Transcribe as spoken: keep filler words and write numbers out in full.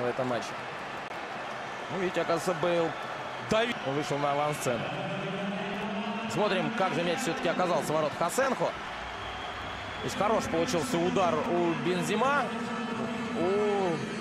этом матче. Ну, видите, оказывается, Бейл давил, вышел на авансцену. Смотрим, как же мяч все-таки оказался в ворот Хасенхо. То есть хорош получился удар у Бензима. У